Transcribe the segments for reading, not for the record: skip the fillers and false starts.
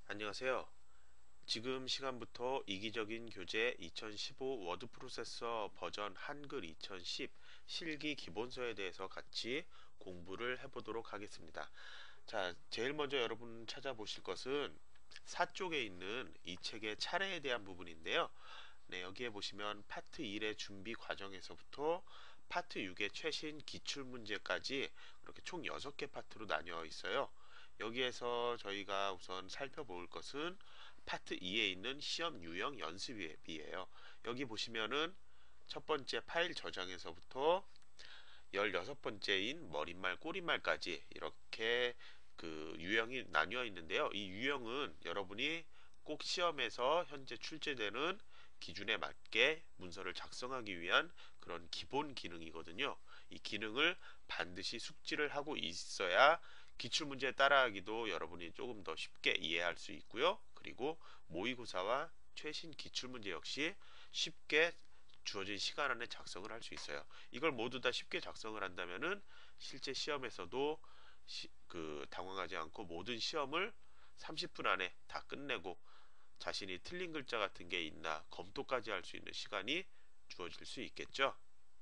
안녕하세요. 지금 시간부터 이기적인 교재 2015 워드 프로세서 버전 한글 2010 실기 기본서에 대해서 같이 공부를 해보도록 하겠습니다. 자, 제일 먼저 여러분 찾아보실 것은 4쪽에 있는 이 책의 차례에 대한 부분인데요. 네, 여기에 보시면 파트 1의 준비 과정에서부터 파트 6의 최신 기출 문제까지 그렇게 총 6개 파트로 나뉘어 있어요. 여기에서 저희가 우선 살펴볼 것은 파트 2에 있는 시험 유형 연습이에요. 여기 보시면은 첫 번째 파일 저장에서부터 16번째인 머릿말, 꼬릿말까지 이렇게 그 유형이 나뉘어 있는데요. 이 유형은 여러분이 꼭 시험에서 현재 출제되는 기준에 맞게 문서를 작성하기 위한 그런 기본 기능이거든요. 이 기능을 반드시 숙지를 하고 있어야 기출문제 따라하기도 여러분이 조금 더 쉽게 이해할 수 있고요. 그리고 모의고사와 최신 기출문제 역시 쉽게 주어진 시간 안에 작성을 할 수 있어요. 이걸 모두 다 쉽게 작성을 한다면은 실제 시험에서도 당황하지 않고 모든 시험을 30분 안에 다 끝내고 자신이 틀린 글자 같은 게 있나 검토까지 할 수 있는 시간이 주어질 수 있겠죠.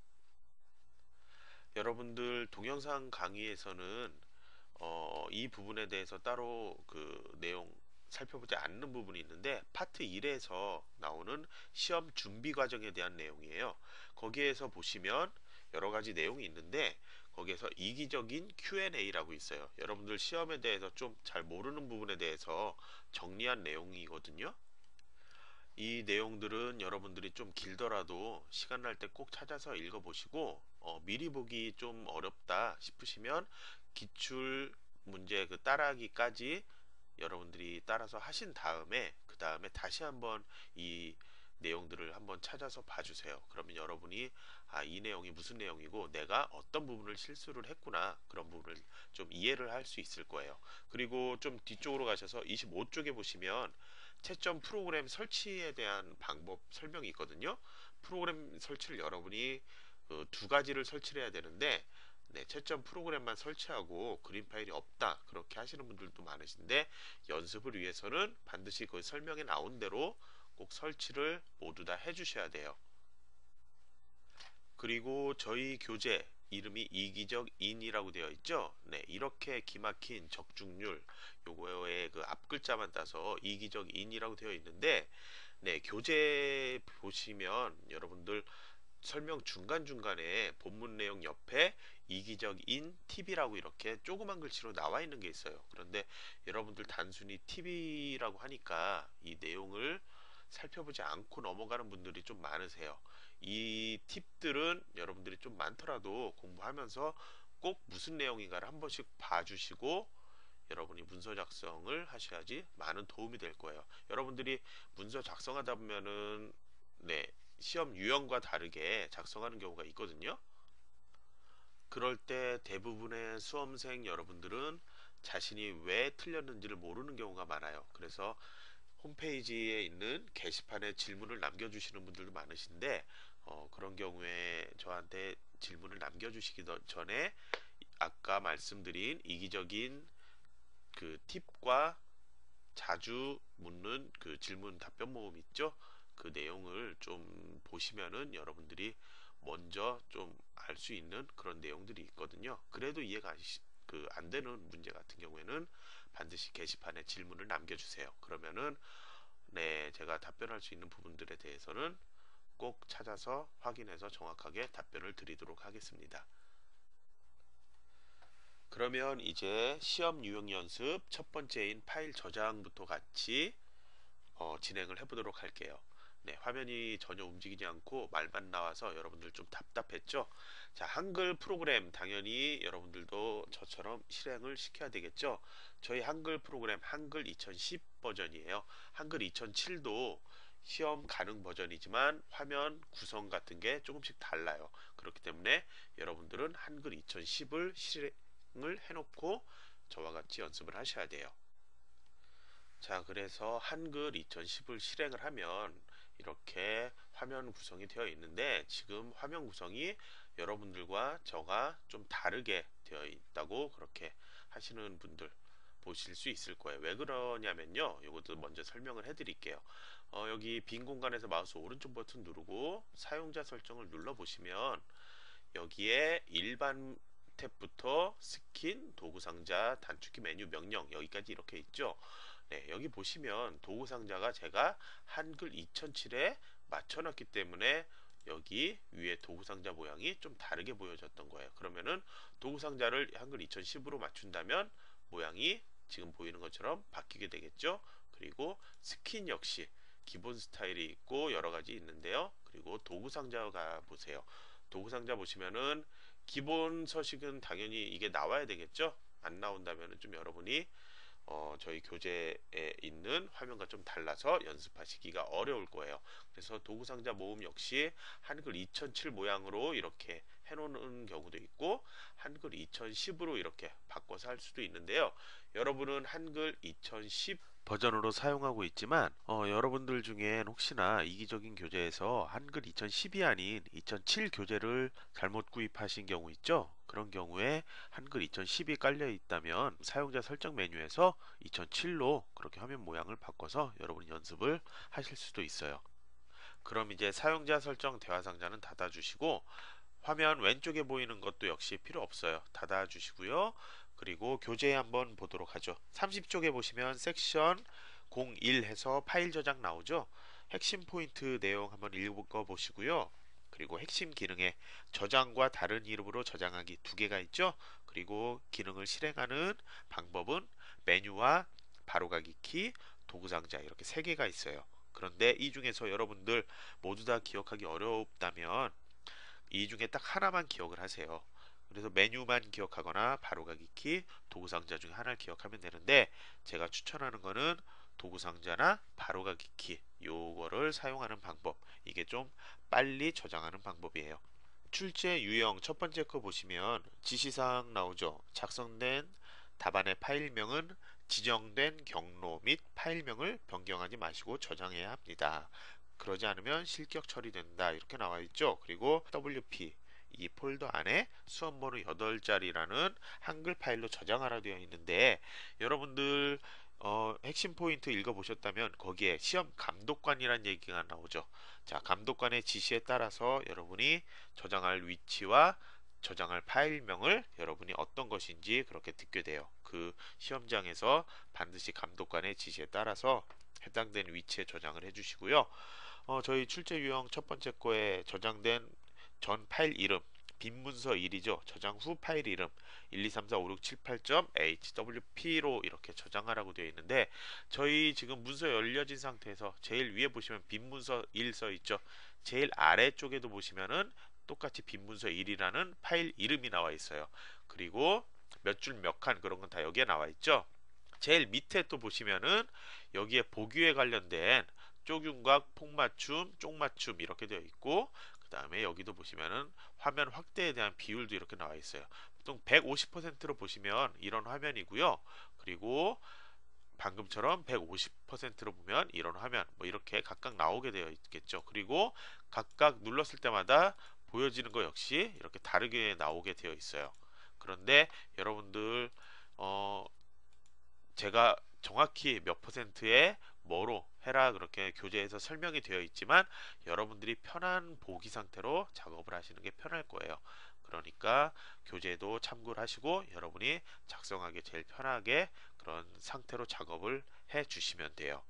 여러분들 동영상 강의에서는 이 부분에 대해서 따로 그 내용 살펴보지 않는 부분이 있는데 파트 1에서 나오는 시험 준비 과정에 대한 내용이에요. 거기에서 보시면 여러 가지 내용이 있는데 거기에서 이기적인 Q&A라고 있어요. 여러분들 시험에 대해서 좀 잘 모르는 부분에 대해서 정리한 내용이거든요. 이 내용들은 여러분들이 좀 길더라도 시간 날 때 꼭 찾아서 읽어보시고 미리 보기 좀 어렵다 싶으시면 기출 문제 그 따라하기까지 여러분들이 따라서 하신 다음에 그 다음에 다시 한번 이 내용들을 한번 찾아서 봐주세요. 그러면 여러분이 이 내용이 무슨 내용이고 내가 어떤 부분을 실수를 했구나 그런 부분을 좀 이해를 할 수 있을 거예요. 그리고 좀 뒤쪽으로 가셔서 25쪽에 보시면 채점 프로그램 설치에 대한 방법 설명이 있거든요. 프로그램 설치를 여러분이 두 가지를 설치를 해야 되는데 네, 채점 프로그램만 설치하고 그림 파일이 없다 그렇게 하시는 분들도 많으신데 연습을 위해서는 반드시 그 설명에 나온 대로 꼭 설치를 모두 다 해주셔야 돼요. 그리고 저희 교재 이름이 이기적 인이라고 되어 있죠. 네, 이렇게 기막힌 적중률 요거의 그 앞글자만 따서 이기적 인이라고 되어 있는데 네, 교재 보시면 여러분들 설명 중간중간에 본문 내용 옆에 이기적인 팁이라고 이렇게 조그만 글씨로 나와 있는 게 있어요. 그런데 여러분들 단순히 팁이라고 하니까 이 내용을 살펴보지 않고 넘어가는 분들이 좀 많으세요. 이 팁들은 여러분들이 좀 많더라도 공부하면서 꼭 무슨 내용인가를 한 번씩 봐주시고 여러분이 문서 작성을 하셔야지 많은 도움이 될 거예요. 여러분들이 문서 작성하다 보면은 네, 시험 유형과 다르게 작성하는 경우가 있거든요. 그럴 때 대부분의 수험생 여러분들은 자신이 왜 틀렸는지를 모르는 경우가 많아요. 그래서 홈페이지에 있는 게시판에 질문을 남겨주시는 분들도 많으신데 그런 경우에 저한테 질문을 남겨주시기 전에 아까 말씀드린 이기적인 그 팁과 자주 묻는 그 질문 답변 모음 있죠? 그 내용을 좀 보시면은 여러분들이 먼저 좀 알 수 있는 그런 내용들이 있거든요. 그래도 이해가 안 되는 문제 같은 경우에는 반드시 게시판에 질문을 남겨주세요. 그러면은 네, 제가 답변할 수 있는 부분들에 대해서는 꼭 찾아서 확인해서 정확하게 답변을 드리도록 하겠습니다. 그러면 이제 시험 유형 연습 첫 번째인 파일 저장부터 같이 진행을 해보도록 할게요. 네, 화면이 전혀 움직이지 않고 말만 나와서 여러분들 좀 답답했죠? 자, 한글 프로그램 당연히 여러분들도 저처럼 실행을 시켜야 되겠죠? 저희 한글 프로그램 한글 2010 버전이에요. 한글 2007도 시험 가능 버전이지만 화면 구성 같은 게 조금씩 달라요. 그렇기 때문에 여러분들은 한글 2010을 실행을 해놓고 저와 같이 연습을 하셔야 돼요. 자, 그래서 한글 2010을 실행을 하면 이렇게 화면 구성이 되어 있는데 지금 화면 구성이 여러분들과 저가 좀 다르게 되어 있다고 그렇게 하시는 분들 보실 수 있을 거예요. 왜 그러냐면요. 이것도 먼저 설명을 해드릴게요. 여기 빈 공간에서 마우스 오른쪽 버튼 누르고 사용자 설정을 눌러 보시면 여기에 일반 탭부터 스킨, 도구 상자, 단축키 메뉴 명령 여기까지 이렇게 있죠. 네, 여기 보시면 도구 상자가 제가 한글 2007에 맞춰놨기 때문에 여기 위에 도구 상자 모양이 좀 다르게 보여졌던 거예요. 그러면은 도구 상자를 한글 2010으로 맞춘다면 모양이 지금 보이는 것처럼 바뀌게 되겠죠. 그리고 스킨 역시 기본 스타일이 있고 여러 가지 있는데요. 그리고 도구 상자가 보세요. 도구 상자 보시면은 기본 서식은 당연히 이게 나와야 되겠죠. 안 나온다면은 좀 여러분이 저희 교재에 있는 화면과 좀 달라서 연습하시기가 어려울 거예요. 그래서 도구상자 모음 역시 한글 2007 모양으로 이렇게 해놓는 경우도 있고 한글 2010으로 이렇게 바꿔서 할 수도 있는데요. 여러분은 한글 2010 버전으로 사용하고 있지만 여러분들 중엔 혹시나 이기적인 교재에서 한글 2010이 아닌 2007 교재를 잘못 구입하신 경우 있죠? 그런 경우에 한글 2010이 깔려 있다면 사용자 설정 메뉴에서 2007로 그렇게 화면 모양을 바꿔서 여러분이 연습을 하실 수도 있어요. 그럼 이제 사용자 설정 대화 상자는 닫아 주시고 화면 왼쪽에 보이는 것도 역시 필요 없어요. 닫아 주시고요. 그리고 교재 한번 보도록 하죠. 30쪽에 보시면 섹션 01 해서 파일 저장 나오죠. 핵심 포인트 내용 한번 읽어 보시고요. 그리고 핵심 기능에 저장과 다른 이름으로 저장하기 두 개가 있죠. 그리고 기능을 실행하는 방법은 메뉴와 바로가기 키, 도구상자 이렇게 세 개가 있어요. 그런데 이 중에서 여러분들 모두 다 기억하기 어렵다면 이 중에 딱 하나만 기억을 하세요. 그래서 메뉴만 기억하거나 바로가기 키, 도구상자 중에 하나를 기억하면 되는데 제가 추천하는 거는 도구상자나 바로가기 키 요거를 사용하는 방법. 이게 좀 빨리 저장하는 방법이에요. 출제 유형 첫 번째 거 보시면 지시사항 나오죠. 작성된 답안의 파일명은 지정된 경로 및 파일명을 변경하지 마시고 저장해야 합니다. 그러지 않으면 실격 처리된다 이렇게 나와 있죠. 그리고 WP 이 폴더 안에 수험번호 8자리라는 한글 파일로 저장하라 되어 있는데 여러분들 핵심 포인트 읽어보셨다면 거기에 시험 감독관이란 얘기가 나오죠. 자, 감독관의 지시에 따라서 여러분이 저장할 위치와 저장할 파일명을 여러분이 어떤 것인지 그렇게 듣게 돼요. 그 시험장에서 반드시 감독관의 지시에 따라서 해당되는 위치에 저장을 해주시고요. 저희 출제 유형 첫 번째 거에 저장된 전 파일 이름 빈 문서 1이죠. 저장 후 파일 이름 1, 2, 3, 4, 5, 6, 7, 8.hwp로 이렇게 저장하라고 되어 있는데 저희 지금 문서 열려진 상태에서 제일 위에 보시면 빈 문서 1 써 있죠. 제일 아래쪽에도 보시면은 똑같이 빈 문서 1이라는 파일 이름이 나와 있어요. 그리고 몇 줄 몇 칸 그런 건 다 여기에 나와 있죠. 제일 밑에 또 보시면은 여기에 보기에 관련된 쪼균각, 폭맞춤, 쪽맞춤 이렇게 되어 있고 그 다음에 여기도 보시면은 화면 확대에 대한 비율도 이렇게 나와 있어요. 보통 150%로 보시면 이런 화면이고요. 그리고 방금처럼 150%로 보면 이런 화면 뭐 이렇게 각각 나오게 되어 있겠죠. 그리고 각각 눌렀을 때마다 보여지는 거 역시 이렇게 다르게 나오게 되어 있어요. 그런데 여러분들 제가 정확히 몇 퍼센트에 뭐로 해라 그렇게 교재에서 설명이 되어 있지만 여러분들이 편한 보기 상태로 작업을 하시는 게 편할 거예요. 그러니까 교재도 참고를 하시고 여러분이 작성하기 제일 편하게 그런 상태로 작업을 해 주시면 돼요.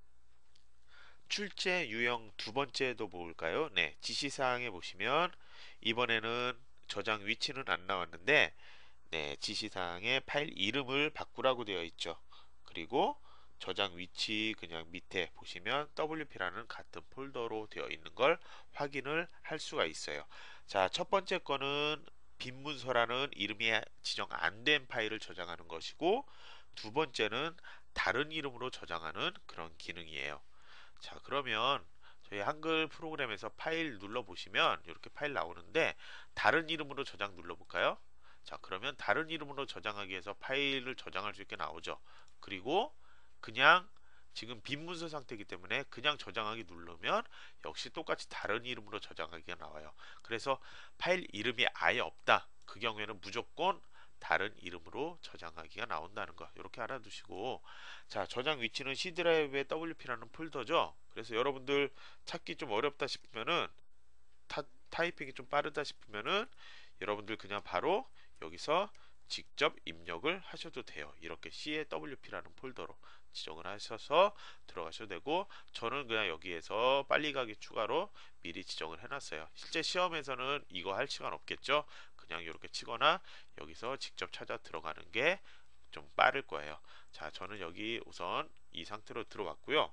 출제 유형 두 번째도 볼까요? 네, 지시사항에 보시면 이번에는 저장 위치는 안 나왔는데 네, 지시사항에 파일 이름을 바꾸라고 되어 있죠. 그리고 저장 위치 그냥 밑에 보시면 WP라는 같은 폴더로 되어 있는 걸 확인을 할 수가 있어요. 자, 첫 번째 거는 빈 문서라는 이름이 지정 안 된 파일을 저장하는 것이고 두 번째는 다른 이름으로 저장하는 그런 기능이에요. 자, 그러면 저희 한글 프로그램에서 파일 눌러보시면 이렇게 파일 나오는데 다른 이름으로 저장 눌러볼까요? 자, 그러면 다른 이름으로 저장하기 위해서 파일을 저장할 수 있게 나오죠. 그리고 그냥 지금 빈 문서 상태이기 때문에 그냥 저장하기 누르면 역시 똑같이 다른 이름으로 저장하기가 나와요. 그래서 파일 이름이 아예 없다. 그 경우에는 무조건 다른 이름으로 저장하기가 나온다는 거 이렇게 알아두시고, 자, 저장 위치는 C 드라이브의 WP라는 폴더죠. 그래서 여러분들 찾기 좀 어렵다 싶으면은 타이핑이 좀 빠르다 싶으면은 여러분들 그냥 바로 여기서 직접 입력을 하셔도 돼요. 이렇게 CAWP라는 폴더로 지정을 하셔서 들어가셔도 되고, 저는 그냥 여기에서 빨리 가기 추가로 미리 지정을 해놨어요. 실제 시험에서는 이거 할 시간 없겠죠. 그냥 이렇게 치거나 여기서 직접 찾아 들어가는 게 좀 빠를 거예요. 자, 저는 여기 우선 이 상태로 들어왔고요.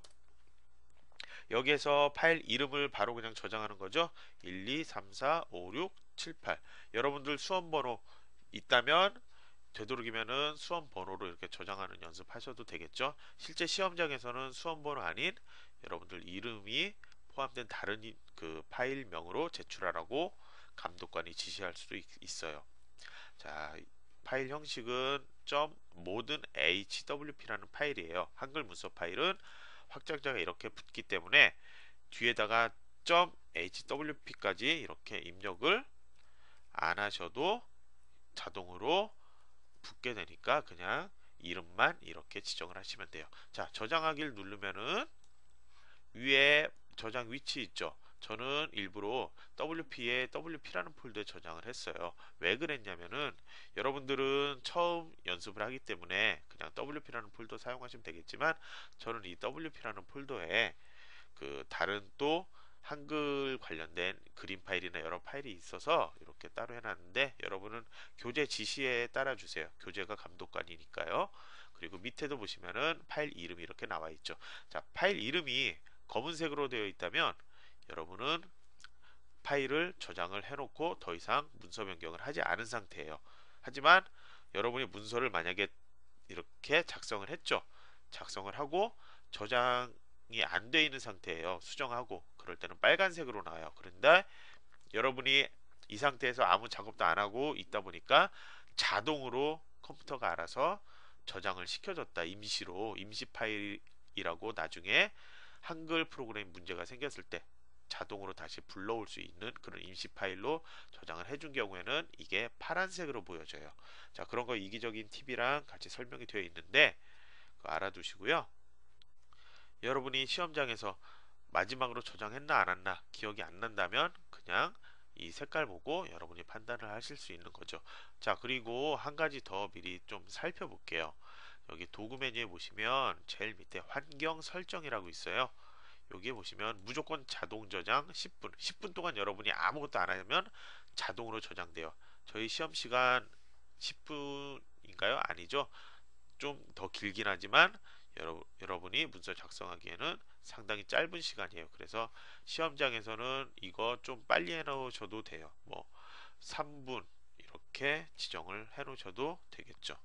여기에서 파일 이름을 바로 그냥 저장하는 거죠. 1, 2, 3, 4, 5, 6, 7, 8. 여러분들 수험 번호 있다면 되도록이면은 수험 번호로 이렇게 저장하는 연습하셔도 되겠죠. 실제 시험장에서는 수험 번호 아닌 여러분들 이름이 포함된 다른 그 파일명으로 제출하라고 감독관이 지시할 수도 있어요. 자, 파일 형식은 .modern.hwp라는 파일이에요. 한글 문서 파일은 확장자가 이렇게 붙기 때문에 뒤에다가 .hwp까지 이렇게 입력을 안 하셔도 자동으로 붙게 되니까 그냥 이름만 이렇게 지정을 하시면 돼요. 자, 저장하기를 누르면은 위에 저장 위치 있죠. 저는 일부러 WP에 WP라는 폴더에 저장을 했어요. 왜 그랬냐면은 여러분들은 처음 연습을 하기 때문에 그냥 WP라는 폴더 사용하시면 되겠지만, 저는 이 WP라는 폴더에 그 다른 또 한글 관련된 그림 파일이나 여러 파일이 있어서 이렇게 따로 해놨는데, 여러분은 교재 지시에 따라주세요. 교재가 감독관이니까요. 그리고 밑에도 보시면은 파일 이름이 이렇게 나와 있죠. 자, 파일 이름이 검은색으로 되어 있다면 여러분은 파일을 저장을 해놓고 더 이상 문서 변경을 하지 않은 상태예요. 하지만 여러분이 문서를 만약에 이렇게 작성을 했죠. 작성을 하고 저장이 안 돼 있는 상태예요. 수정하고 그럴 때는 빨간색으로 나와요. 그런데 여러분이 이 상태에서 아무 작업도 안 하고 있다 보니까 자동으로 컴퓨터가 알아서 저장을 시켜줬다. 임시로, 임시 파일이라고 나중에 한글 프로그램 문제가 생겼을 때 자동으로 다시 불러올 수 있는 그런 임시 파일로 저장을 해준 경우에는 이게 파란색으로 보여져요. 자, 그런 거 이기적인 팁이랑 같이 설명이 되어 있는데 그거 알아두시고요. 여러분이 시험장에서 마지막으로 저장했나 안 했나 기억이 안 난다면 그냥 이 색깔 보고 여러분이 판단을 하실 수 있는 거죠. 자, 그리고 한 가지 더 미리 좀 살펴볼게요. 여기 도구 메뉴에 보시면 제일 밑에 환경 설정이라고 있어요. 여기에 보시면 무조건 자동 저장 10분 동안 여러분이 아무것도 안 하면 자동으로 저장돼요. 저희 시험 시간 10분인가요? 아니죠. 좀 더 길긴 하지만 여러분이 문서 작성하기에는 상당히 짧은 시간이에요. 그래서 시험장에서는 이거 좀 빨리 해 놓으셔도 돼요. 뭐 3분 이렇게 지정을 해 놓으셔도 되겠죠.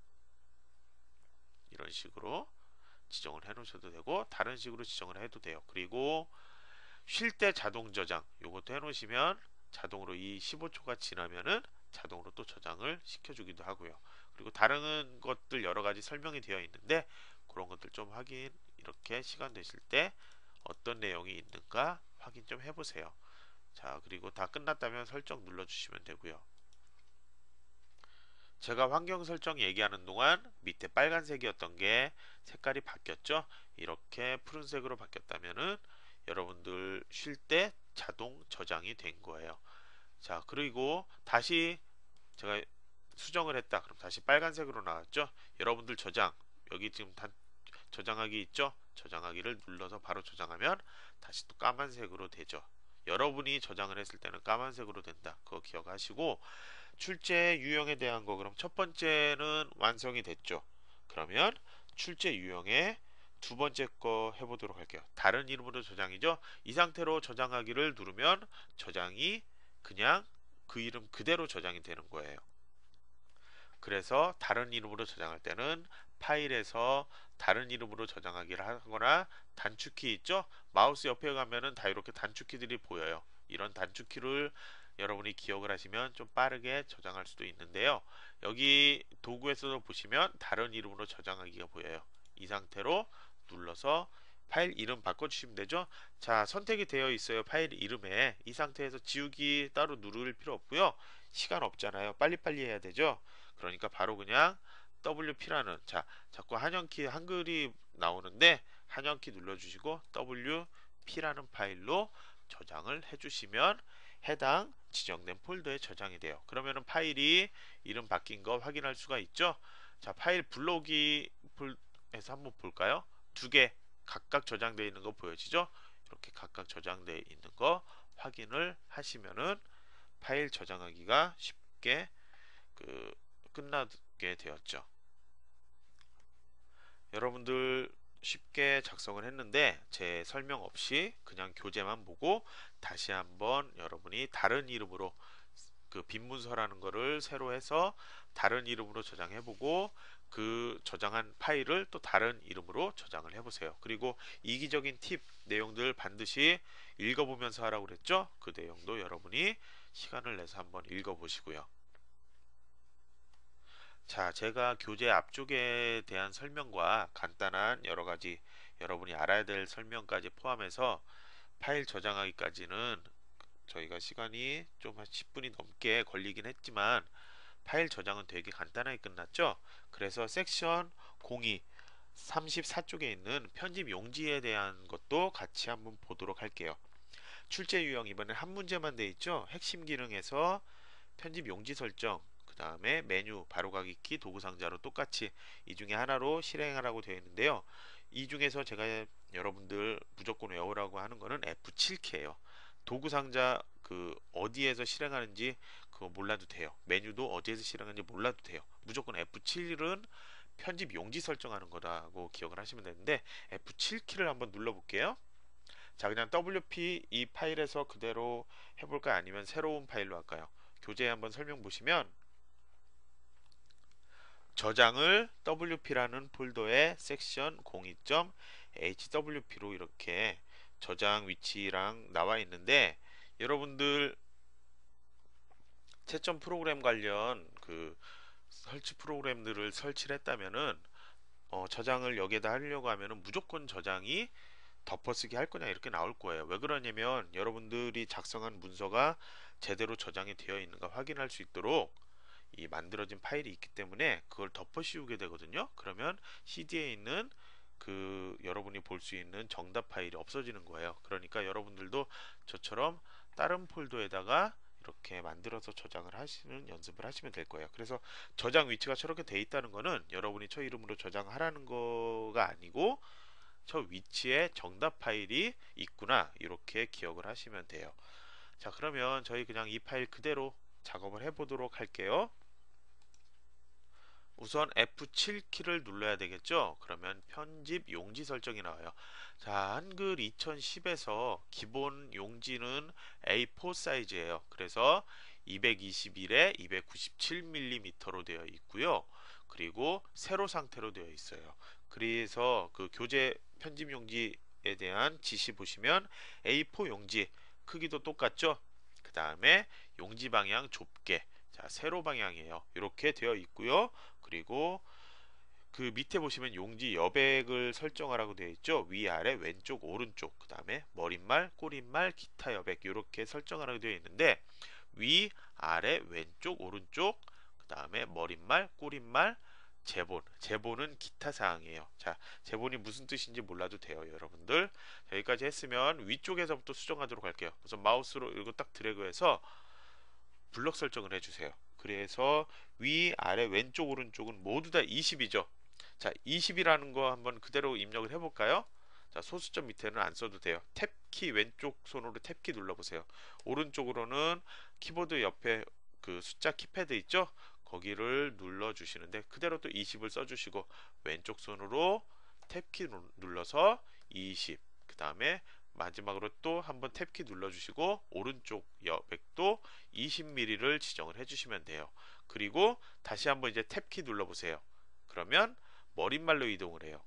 이런 식으로 지정을 해 놓으셔도 되고 다른 식으로 지정을 해도 돼요. 그리고 쉴 때 자동 저장 요것도 해 놓으시면 자동으로 이 15초가 지나면은 자동으로 또 저장을 시켜주기도 하고요. 그리고 다른 것들 여러 가지 설명이 되어 있는데 그런 것들 좀 확인 이렇게 시간 되실 때 어떤 내용이 있는가 확인 좀 해보세요. 자, 그리고 다 끝났다면 설정 눌러주시면 되고요. 제가 환경 설정 얘기하는 동안 밑에 빨간색이었던 게 색깔이 바뀌었죠. 이렇게 푸른색으로 바뀌었다면은 여러분들 쉴 때 자동 저장이 된 거예요. 자, 그리고 다시 제가 수정을 했다. 그럼 다시 빨간색으로 나왔죠. 여러분들 저장 여기 지금 저장하기 있죠. 저장하기를 눌러서 바로 저장하면 다시 또 까만색으로 되죠. 여러분이 저장을 했을 때는 까만색으로 된다. 그거 기억하시고, 출제 유형에 대한 거 그럼 첫 번째는 완성이 됐죠. 그러면 출제 유형의 두 번째 거 해보도록 할게요. 다른 이름으로 저장이죠. 이 상태로 저장하기를 누르면 저장이 그냥 그 이름 그대로 저장이 되는 거예요. 그래서 다른 이름으로 저장할 때는 파일에서 다른 이름으로 저장하기를 하거나 단축키 있죠? 마우스 옆에 가면은 다 이렇게 단축키들이 보여요. 이런 단축키를 여러분이 기억을 하시면 좀 빠르게 저장할 수도 있는데요. 여기 도구에서도 보시면 다른 이름으로 저장하기가 보여요. 이 상태로 눌러서 파일 이름 바꿔주시면 되죠. 자, 선택이 되어 있어요. 파일 이름에. 이 상태에서 지우기 따로 누를 필요 없고요. 시간 없잖아요. 빨리빨리 해야 되죠. 그러니까 바로 그냥 WP라는, 자, 자꾸 한영키 한글이 나오는데 한영키 눌러주시고 WP라는 파일로 저장을 해주시면 해당 지정된 폴더에 저장이 돼요. 그러면은 파일이 이름 바뀐 거 확인할 수가 있죠. 자, 파일 불러오기 폴에서 한번 볼까요? 두 개 각각 저장되어 있는 거 보여지죠? 이렇게 각각 저장되어 있는 거 확인을 하시면은 파일 저장하기가 쉽게 그 끝나게 되었죠. 여러분들 쉽게 작성을 했는데 제 설명 없이 그냥 교재만 보고 다시 한번 여러분이 다른 이름으로 그 빈문서라는 거를 새로 해서 다른 이름으로 저장해보고 그 저장한 파일을 또 다른 이름으로 저장을 해보세요. 그리고 이기적인 팁 내용들 반드시 읽어보면서 하라고 그랬죠? 그 내용도 여러분이 시간을 내서 한번 읽어보시고요. 자, 제가 교재 앞쪽에 대한 설명과 간단한 여러 가지 여러분이 알아야 될 설명까지 포함해서 파일 저장하기까지는 저희가 시간이 좀 한 10분이 넘게 걸리긴 했지만 파일 저장은 되게 간단하게 끝났죠. 그래서 섹션 02 34쪽에 있는 편집 용지에 대한 것도 같이 한번 보도록 할게요. 출제 유형 이번엔 한 문제만 돼 있죠. 핵심 기능에서 편집 용지 설정, 그 다음에 메뉴, 바로가기 키, 도구 상자로 똑같이 이 중에 하나로 실행하라고 되어 있는데요. 이 중에서 제가 여러분들 무조건 외우라고 하는 거는 F7키예요. 도구 상자 그 어디에서 실행하는지 그거 몰라도 돼요. 메뉴도 어디에서 실행하는지 몰라도 돼요. 무조건 F7은 편집 용지 설정하는 거라고 기억을 하시면 되는데 F7키를 한번 눌러볼게요. 자, 그냥 WP 이 파일에서 그대로 해볼까요? 아니면 새로운 파일로 할까요? 교재에 한번 설명 보시면 저장을 WP라는 폴더에 섹션 02.hwp로 이렇게 저장 위치랑 나와 있는데 여러분들 채점 프로그램 관련 그 설치 프로그램들을 설치를 했다면은 저장을 여기에다 하려고 하면은 무조건 저장이 덮어쓰기 할 거냐 이렇게 나올 거예요. 왜 그러냐면 여러분들이 작성한 문서가 제대로 저장이 되어 있는가 확인할 수 있도록 이 만들어진 파일이 있기 때문에 그걸 덮어 씌우게 되거든요. 그러면 CD에 있는 그 여러분이 볼 수 있는 정답 파일이 없어지는 거예요. 그러니까 여러분들도 저처럼 다른 폴더에다가 이렇게 만들어서 저장을 하시는 연습을 하시면 될 거예요. 그래서 저장 위치가 저렇게 돼 있다는 거는 여러분이 저 이름으로 저장하라는 거가 아니고 저 위치에 정답 파일이 있구나 이렇게 기억을 하시면 돼요. 자, 그러면 저희 그냥 이 파일 그대로 작업을 해 보도록 할게요. 우선 F7키를 눌러야 되겠죠. 그러면 편집 용지 설정이 나와요. 자, 한글 2010에서 기본 용지는 A4 사이즈예요. 그래서 221에 297mm로 되어 있고요. 그리고 세로 상태로 되어 있어요. 그래서 그 교재 편집 용지에 대한 지시 보시면 A4 용지 크기도 똑같죠. 그 다음에 용지 방향 좁게, 자, 세로 방향이에요. 이렇게 되어 있고요. 그리고 그 밑에 보시면 용지 여백을 설정하라고 되어 있죠. 위아래 왼쪽 오른쪽, 그 다음에 머릿말 꼬릿말 기타 여백 이렇게 설정하라고 되어 있는데 위아래 왼쪽 오른쪽, 그 다음에 머릿말 꼬릿말 제본은 기타 사항이에요. 자, 제본이 무슨 뜻인지 몰라도 돼요, 여러분들. 여기까지 했으면 위쪽에서부터 수정하도록 할게요. 우선 마우스로 이거 딱 드래그해서 블럭 설정을 해주세요. 그래서 위, 아래, 왼쪽, 오른쪽은 모두 다 20이죠. 자, 20이라는 거 한번 그대로 입력을 해볼까요? 자, 소수점 밑에는 안 써도 돼요. 탭키 왼쪽 손으로 탭키 눌러보세요. 오른쪽으로는 키보드 옆에 그 숫자 키패드 있죠? 거기를 눌러주시는데 그대로 또 20을 써주시고 왼쪽 손으로 탭키 눌러서 20, 그 다음에 마지막으로 또 한번 탭키 눌러주시고 오른쪽 여백도 20mm를 지정을 해주시면 돼요. 그리고 다시 한번 이제 탭키 눌러보세요. 그러면 머릿말로 이동을 해요.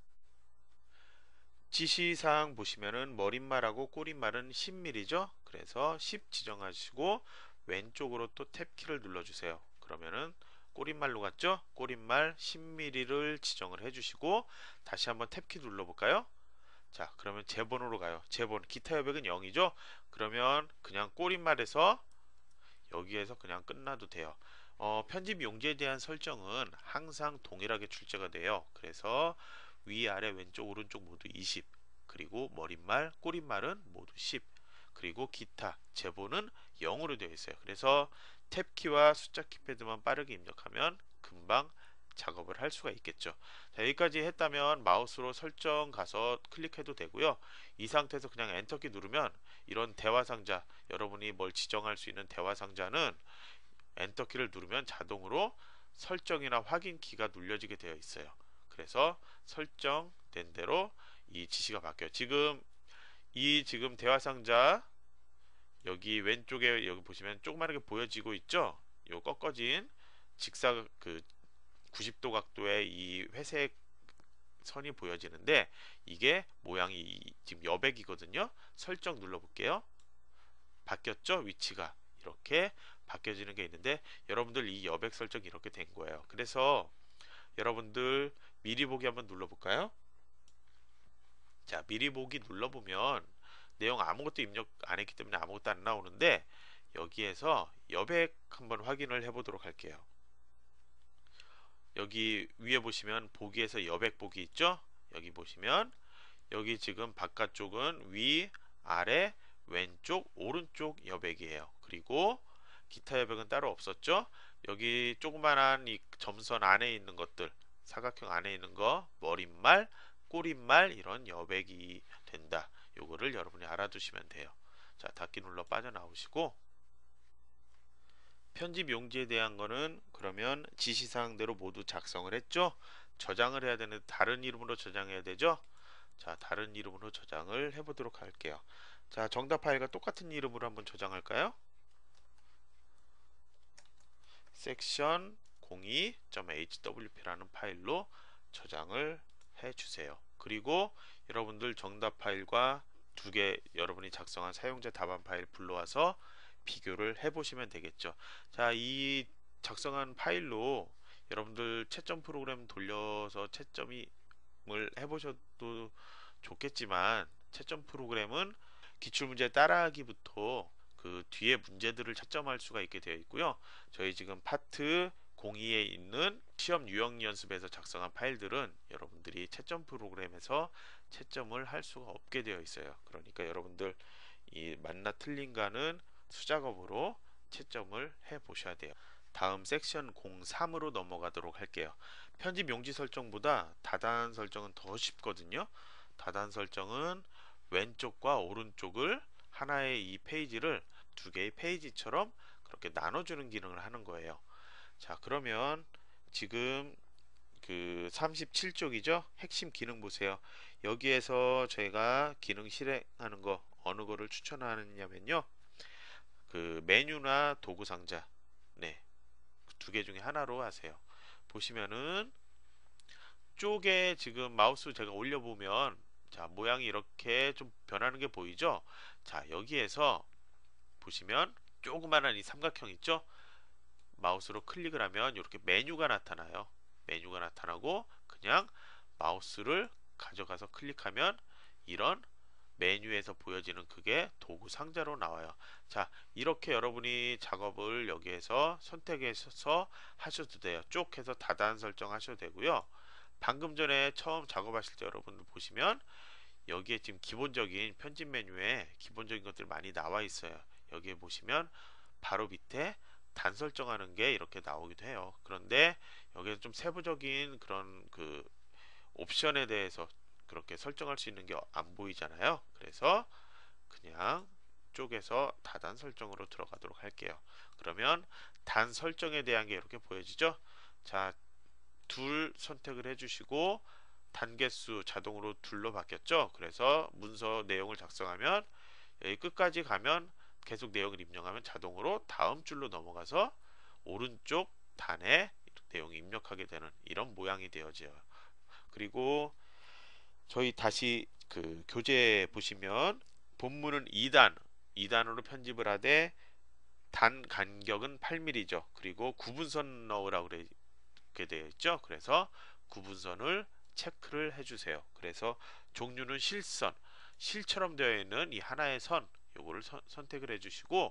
지시사항 보시면은 머릿말하고 꼬릿말은 10mm죠. 그래서 10 지정하시고 왼쪽으로 또 탭키를 눌러주세요. 그러면은 꼬릿말로 갔죠? 꼬릿말 10mm를 지정을 해주시고 다시 한번 탭키 눌러볼까요? 자, 그러면 제본으로 가요. 제본 기타 여백은 0이죠? 그러면 그냥 꼬릿말에서 여기에서 그냥 끝나도 돼요. 편집 용지에 대한 설정은 항상 동일하게 출제가 돼요. 그래서 위아래 왼쪽 오른쪽 모두 20, 그리고 머릿말 꼬릿말은 모두 10, 그리고 기타 제보는 0으로 되어 있어요. 그래서 탭키와 숫자 키패드만 빠르게 입력하면 금방 작업을 할 수가 있겠죠. 자, 여기까지 했다면 마우스로 설정 가서 클릭해도 되고요. 이 상태에서 그냥 엔터키 누르면 이런 대화 상자, 여러분이 뭘 지정할 수 있는 대화 상자는 엔터키를 누르면 자동으로 설정이나 확인 키가 눌려지게 되어 있어요. 그래서 설정된 대로 이 지시가 바뀌어요. 지금 대화 상자 여기 왼쪽에 여기 보시면 조그맣게 보여지고 있죠? 요 꺾어진 직사 90도 각도의 이 회색 선이 보여지는데 이게 모양이 지금 여백이거든요. 설정 눌러볼게요. 바뀌었죠? 위치가 이렇게 바뀌어지는 게 있는데 여러분들 이 여백 설정 이렇게 된 거예요. 그래서 여러분들 미리 보기 한번 눌러볼까요? 자, 미리 보기 눌러보면 내용 아무것도 입력 안 했기 때문에 아무것도 안 나오는데 여기에서 여백 한번 확인을 해보도록 할게요. 여기 위에 보시면 보기에서 여백 보기 있죠? 여기 보시면 여기 지금 바깥쪽은 위, 아래, 왼쪽, 오른쪽 여백이에요. 그리고 기타 여백은 따로 없었죠? 여기 조그만한 이 점선 안에 있는 것들, 사각형 안에 있는 거, 머릿말, 꼬릿말 이런 여백이 된다. 요거를 여러분이 알아두시면 돼요. 자, 닫기 눌러 빠져나오시고 편집 용지에 대한 거는 그러면 지시사항대로 모두 작성을 했죠? 저장을 해야 되는데 다른 이름으로 저장해야 되죠? 자, 다른 이름으로 저장을 해보도록 할게요. 자, 정답 파일과 똑같은 이름으로 한번 저장할까요? section 02.hwp라는 파일로 저장을 해주세요. 그리고 여러분들 정답 파일과 두 개 여러분이 작성한 사용자 답안 파일 불러와서 비교를 해보시면 되겠죠. 자, 이 작성한 파일로 여러분들 채점 프로그램 돌려서 채점을 해보셔도 좋겠지만 채점 프로그램은 기출문제 따라하기부터 그 뒤에 문제들을 채점할 수가 있게 되어 있고요. 저희 지금 파트 02에 있는 시험 유형 연습에서 작성한 파일들은 여러분들이 채점 프로그램에서 채점을 할 수가 없게 되어 있어요. 그러니까 여러분들 이 맞나 틀린가는 수작업으로 채점을 해 보셔야 돼요. 다음 섹션 03으로 넘어가도록 할게요. 편집 용지 설정보다 다단 설정은 더 쉽거든요. 다단 설정은 왼쪽과 오른쪽을 하나의 이 페이지를 두 개의 페이지처럼 그렇게 나눠주는 기능을 하는 거예요. 자, 그러면 지금 그 37쪽이죠? 핵심 기능 보세요. 여기에서 제가 기능 실행하는 거 어느 거를 추천하느냐면요. 그 메뉴나 도구 상자, 네, 두 개 중에 하나로 하세요. 보시면은 쪽에 지금 마우스 제가 올려보면 자, 모양이 이렇게 좀 변하는 게 보이죠? 자, 여기에서 보시면 조그만한 이 삼각형 있죠? 마우스로 클릭을 하면 이렇게 메뉴가 나타나요. 메뉴가 나타나고 그냥 마우스를 가져가서 클릭하면 이런 메뉴에서 보여지는 그게 도구 상자로 나와요. 자, 이렇게 여러분이 작업을 여기에서 선택해서 하셔도 돼요. 쭉 해서 다단 설정하셔도 되고요. 방금 전에 처음 작업하실 때 여러분들 보시면 여기에 지금 기본적인 편집 메뉴에 기본적인 것들 많이 나와 있어요. 여기에 보시면 바로 밑에 단 설정하는 게 이렇게 나오기도 해요. 그런데 여기서 좀 세부적인 그런 그 옵션에 대해서 그렇게 설정할 수 있는 게 안 보이잖아요. 그래서 그냥 쪽에서 다단 설정으로 들어가도록 할게요. 그러면 단 설정에 대한 게 이렇게 보여지죠? 자, 둘 선택을 해주시고 단계수 자동으로 둘로 바뀌었죠? 그래서 문서 내용을 작성하면 여기 끝까지 가면 계속 내용을 입력하면 자동으로 다음 줄로 넘어가서 오른쪽 단에 내용이 입력하게 되는 이런 모양이 되어져요. 그리고 저희 다시 그 교재 보시면 본문은 2단으로 편집을 하되 단 간격은 8mm죠. 그리고 구분선 넣으라고 그렇게 되어 있죠. 그래서 구분선을 체크를 해주세요. 그래서 종류는 실선, 실처럼 되어 있는 이 하나의 선 요거를 선택을 해주시고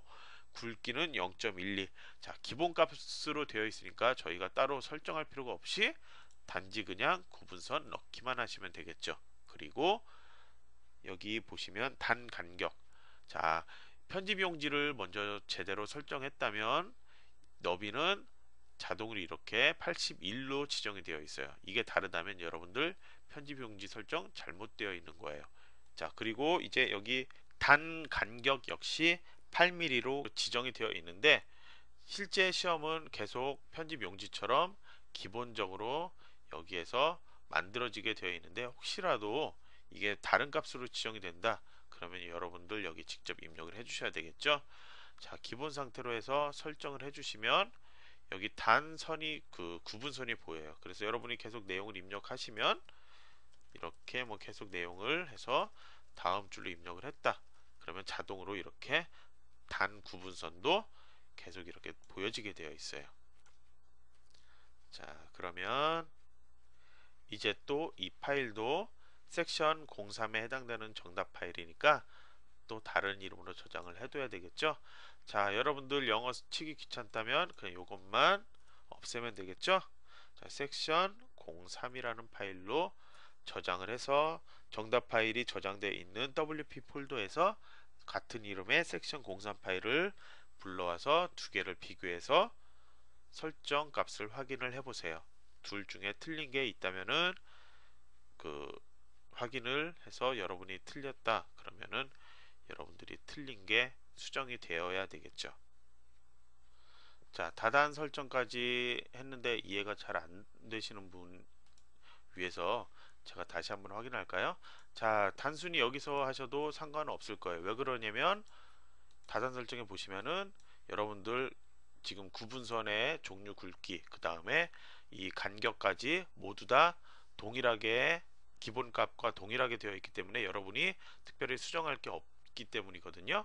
굵기는 0.12. 자, 기본값으로 되어 있으니까 저희가 따로 설정할 필요가 없이 단지 그냥 구분선 넣기만 하시면 되겠죠. 그리고 여기 보시면 단 간격. 자, 편집 용지를 먼저 제대로 설정했다면 너비는 자동으로 이렇게 81로 지정이 되어 있어요. 이게 다르다면 여러분들 편집 용지 설정 잘못되어 있는 거예요. 자, 그리고 이제 여기 단 간격 역시 8mm로 지정이 되어 있는데 실제 시험은 계속 편집 용지처럼 기본적으로 여기에서 만들어지게 되어 있는데 혹시라도 이게 다른 값으로 지정이 된다 그러면 여러분들 여기 직접 입력을 해 주셔야 되겠죠. 자, 기본 상태로 해서 설정을 해 주시면 여기 단선이 구분선이 보여요. 그래서 여러분이 계속 내용을 입력하시면 이렇게 뭐 계속 내용을 해서 다음 줄로 입력을 했다 그러면 자동으로 이렇게 단 구분선도 계속 이렇게 보여지게 되어 있어요. 자, 그러면 이제 또 이 파일도 섹션 03에 해당되는 정답 파일이니까 또 다른 이름으로 저장을 해둬야 되겠죠. 자, 여러분들 영어 치기 귀찮다면 그냥 이것만 없애면 되겠죠. 자, 섹션 03이라는 파일로 저장을 해서 정답 파일이 저장되어 있는 WP 폴더에서 같은 이름의 섹션 03 파일을 불러와서 두 개를 비교해서 설정 값을 확인을 해 보세요. 둘 중에 틀린 게 있다면은 확인을 해서 여러분이 틀렸다 그러면은 여러분들이 틀린 게 수정이 되어야 되겠죠. 자, 다단 설정까지 했는데 이해가 잘 안 되시는 분 위해서 제가 다시 한번 확인할까요? 자, 단순히 여기서 하셔도 상관없을 거예요. 왜 그러냐면 다단 설정에 보시면은 여러분들 지금 구분선의 종류 굵기 그 다음에 이 간격까지 모두 다 동일하게 기본값과 동일하게 되어 있기 때문에 여러분이 특별히 수정할 게 없기 때문이거든요.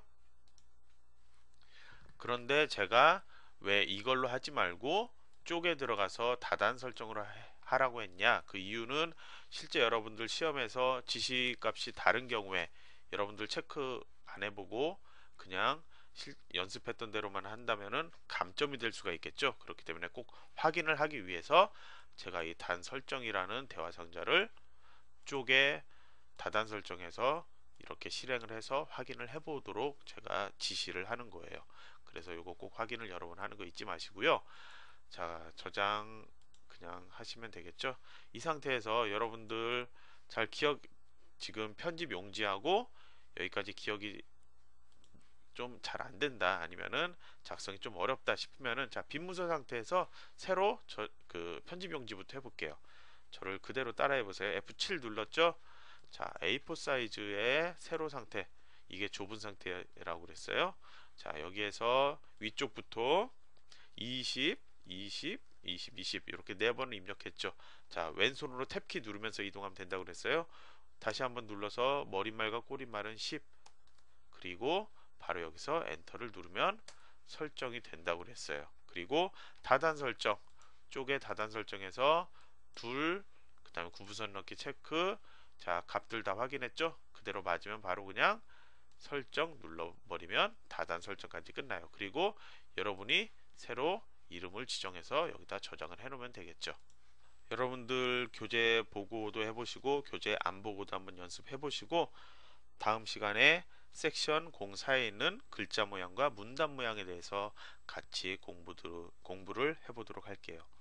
그런데 제가 왜 이걸로 하지 말고 쪽에 들어가서 다단 설정으로 하라고 했냐, 그 이유는 실제 여러분들 시험에서 지시값이 다른 경우에 여러분들 체크 안 해보고 그냥 연습했던 대로만 한다면은 감점이 될 수가 있겠죠. 그렇기 때문에 꼭 확인을 하기 위해서 제가 이 단 설정이라는 대화 상자를 쪽에 다단 설정해서 이렇게 실행을 해서 확인을 해 보도록 제가 지시를 하는 거예요. 그래서 이거 꼭 확인을 여러분 하는 거 잊지 마시고요. 자, 저장 그냥 하시면 되겠죠. 이 상태에서 여러분들 잘 지금 편집 용지하고 여기까지 기억이 좀 잘 안 된다 아니면은 작성이 좀 어렵다 싶으면은 자, 빈 문서 상태에서 새로 편집 용지부터 해볼게요. 저를 그대로 따라해 보세요. F7 눌렀죠? 자, A4 사이즈의 세로 상태, 이게 좁은 상태라고 그랬어요. 자, 여기에서 위쪽부터 20, 20, 20, 20 이렇게 네 번을 입력했죠. 자, 왼손으로 탭키 누르면서 이동하면 된다고 그랬어요. 다시 한번 눌러서 머릿말과 꼬릿말은 10, 그리고 바로 여기서 엔터를 누르면 설정이 된다고 그랬어요. 그리고 다단 설정, 쪽에 다단 설정에서 그 다음에 구분선 넣기 체크. 자, 값들 다 확인했죠? 그대로 맞으면 바로 그냥 설정 눌러버리면 다단 설정까지 끝나요. 그리고 여러분이 새로 이름을 지정해서 여기다 저장을 해 놓으면 되겠죠. 여러분들 교재 보고도 해보시고 교재 안 보고도 한번 연습해 보시고 다음 시간에 섹션 04에 있는 글자 모양과 문단 모양에 대해서 같이 공부를 해보도록 할게요.